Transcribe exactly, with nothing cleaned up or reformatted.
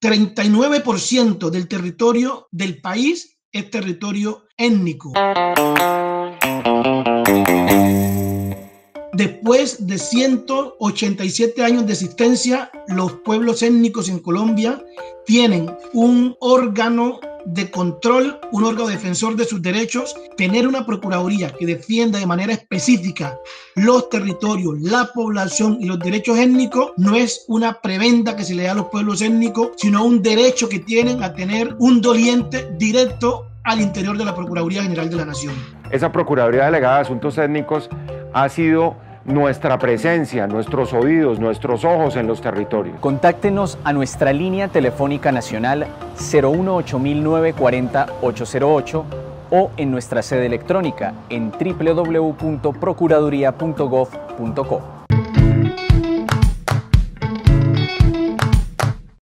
treinta y nueve por ciento del territorio del país es territorio étnico. Después de ciento ochenta y siete años de existencia, los pueblos étnicos en Colombia tienen un órgano de control, un órgano defensor de sus derechos. Tener una procuraduría que defienda de manera específica los territorios, la población y los derechos étnicos no es una prebenda que se le da a los pueblos étnicos, sino un derecho que tienen a tener un doliente directo al interior de la Procuraduría General de la Nación. Esa Procuraduría Delegada de Asuntos Étnicos ha sido nuestra presencia, nuestros oídos, nuestros ojos en los territorios. Contáctenos a nuestra línea telefónica nacional cero uno ocho mil novecientos cuarenta ocho cero ocho o en nuestra sede electrónica en w w w punto procuraduría punto gov punto co.